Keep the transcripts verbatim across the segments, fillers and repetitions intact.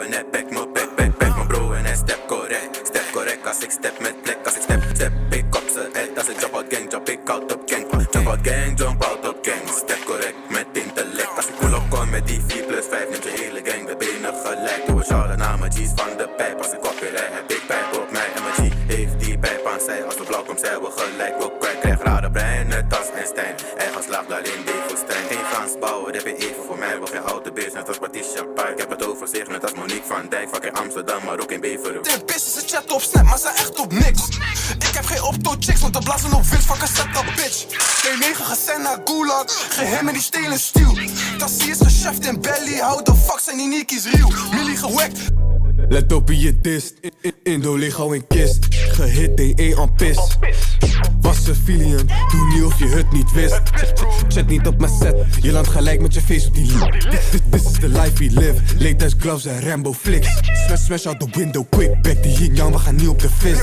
en hij back me, back, back, back me bro en hij step correct. Step correct als ik step met plek, als ik step, step, ik op ze head. Als ik jump out gang, jump ik out op gang. Jump out gang, jump out op gang. Step correct met intellect. Als ik pull up kom met die vier plus vijf, neemt je hele gang de benen gelijk. Doe een shout-out naar mijn G's van de pijp. Als ik op weer rij, heb ik pijp op mij. En mijn G heeft die pijp aan zij. Als we blauw komt, zijn we gelijk. We kwijt, krijg rare brein, net als Einstein. Eigen slag, alleen die woestijn. Geen Frans bouwen, dat heb je even voor mij. We geen oude beest, net als Patricia Park. Ik heb het over zich, net als Monique van Dijk. Fuck in Amsterdam, maar ook in Beverhoek. De business is chat op snap, maar ze echt op niks. Ik heb geen opto chicks, want de blazen op winst. Fuck een set up bitch. Twee negen gezend naar Gulag. Geheim en die stelen stiel. Tassie is geschäft in belly. How the fuck zijn die Nikki's real? Millie gewekt. Let op wie je dist. Indo lig al in kist. Gehit D één aan pis. Was civilian, doe niet of je het niet wist. Chat niet op mijn set, je landt gelijk met je face op die liep. This is the life we live, latest gloves en Rambo flicks. Smash, smash out the window quick, back die yin yang, we gaan niet op de fist.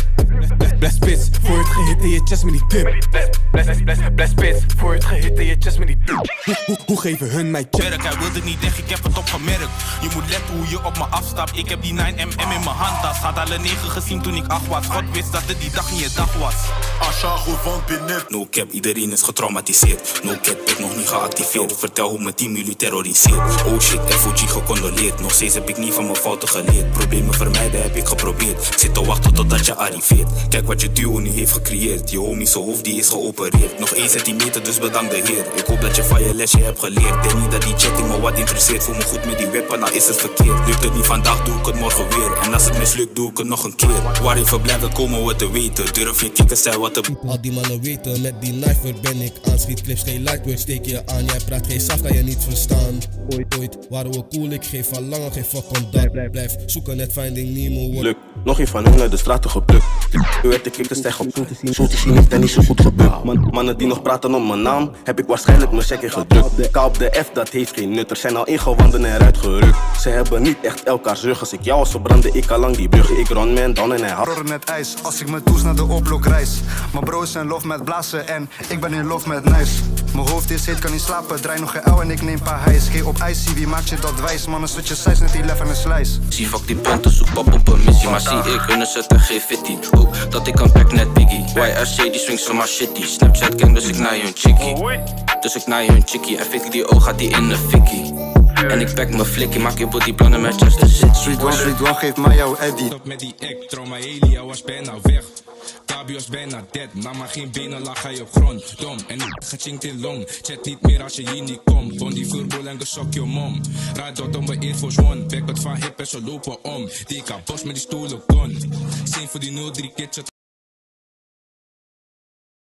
Bless spits, voor het gehit in je chest met die tip. Bless, bless, bless spits, voor het gehit in je chest met die tip. Hoe geven hun mij check? Hij wilde niet weg, ik heb het opgemerkt. Je moet letten hoe je op me afstapt. Ik heb die nine M M in mijn handtas. Had alle negen gezien toen ik acht was. God wist dat het die dag in je dag was. Asha gewoon binnen. No cap, iedereen is getraumatiseerd. No cap, ik nog niet geactiveerd. Vertel hoe mijn team jullie terroriseert. Oh shit, F O G gecondoleerd. Nog steeds heb ik niet van mijn fouten geleerd. Problemen vermijden heb ik geprobeerd. Ik zit te wachten totdat je arriveert. Kijk wat je duo nu heeft gecreëerd. Je homie zijn hoofd die is geopereerd. Nog één centimeter, dus bedank de heer. Ik hoop dat je van je lesje hebt geleerd. Denk niet dat die chatting me wat interesseert. Voel me goed met die weapon, nou is het verkeerd. Lukt het niet vandaag, doe ik het morgen weer. En als het mislukt, doe ik het nog een keer. Waar je verblijft, komen we te weten. Durf je kikken, zijn wat te... Al die mannen weten, met die knife ben ik aan. Schiet clips, geen lightwork, steek je aan. Jij praat geen saf, kan je niet verstaan. Ooit, ooit, waren we cool, ik geef al langer geen fuck om dat. Blijf, blijf zoeken, net Finding Nemo. Luk, nog een van hun uit de straten geplukt. U werd de kikkers tegen op. Zo te zien heeft hij niet zo goed gebukt. Man, mannen die nog praten om mijn naam, heb ik waarschijnlijk mijn check ingedrukt. K op de F, dat heeft geen nut. Er zijn al ingewanden en eruit gerukt. Ze hebben niet echt elkaars rug. Als ik jou was verbrandde, ik al lang die brug. Ik run man down en hij hard. Horror met ijs, als ik mijn toes naar de oplok reis. Mijn bro is in love met blazen en ik ben in love met nice. Mijn hoofd is heet, kan niet slapen, draai nog een L en ik neem paar hijs. G op ijs, zie wie maakt je dat wijs. Mannen switch je size, net elf en een slice. Zie fuck die punten, zoek pap op een missie. Maar zie ik, hun zetten geen fitty. Oh, dat ik kan pack net biggie. Y R C die swings van maar shitty. Snapchat gang, dus ik naar hun chickie. Dus ik naar hun chickie. En Vicky die oog gaat die in de fikkie. En ik pack mijn flikkie, maak je body plannen met just the shit. Sweet one, sweet one, geef mij jouw Eddie. Stop met die act, trauma Elia was bijna weg. Tabi was bijna dead, maar maar geen benen lag hij op grond. Dom, en ik gechinkt in long. Chat niet meer als je hier niet komt. Van die vuurbol en gesok je mom. Raad dat om bij Air Force One. Back wat van hip en ze lopen om. Die kan bos met die stoelen kon. Zin voor die nul drie kids.